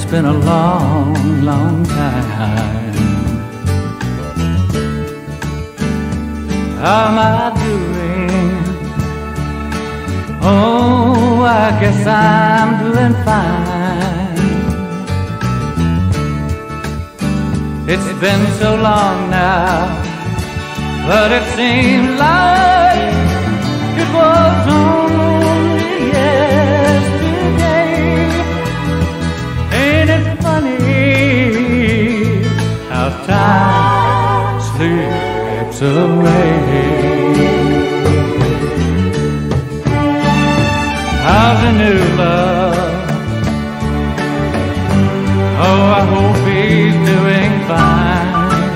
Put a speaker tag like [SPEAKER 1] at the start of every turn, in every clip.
[SPEAKER 1] been a long, long time. How am I doing? Oh, I guess I'm doing fine. It's been so long now, but it seems like it was only yesterday. Ain't it funny how time slips away? How's the new love? Oh, I hope he's doing fine.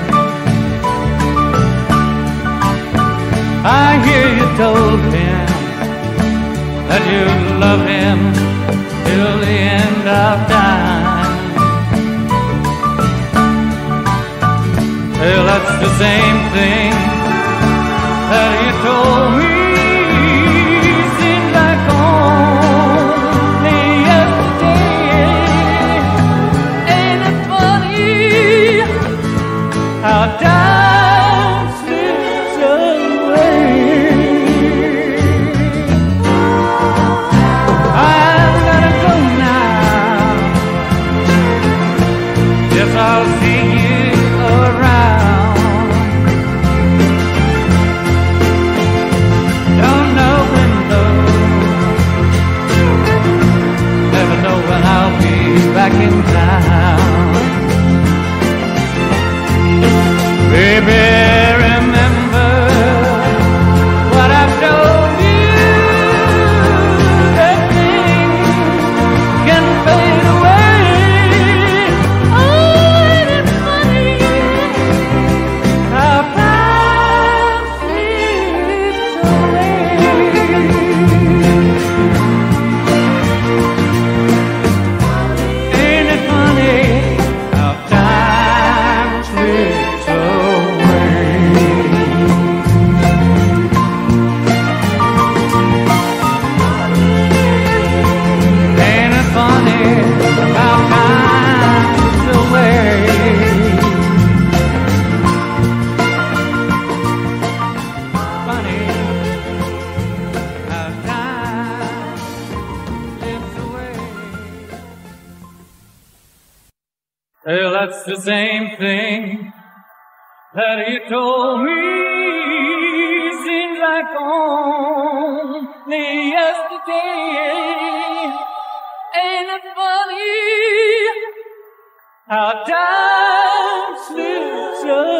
[SPEAKER 1] I hear you told him that you love him till the end of time. Well, that's the same thing that you told me. Seems like only yesterday. Ain't it funny how time slips away? I've gotta go now. Guess I'll see you around. Don't know when though, never know when I'll be back in town. Baby, remember what I've told you, that things can fade away. Oh, ain't it funny how time slips away? Ain't it funny how time slips away? Ain't it funny how time slips away? Funny how time slips away. Well, that's the same thing that you told me. Seems like only yesterday. Ain't it funny how time slips away?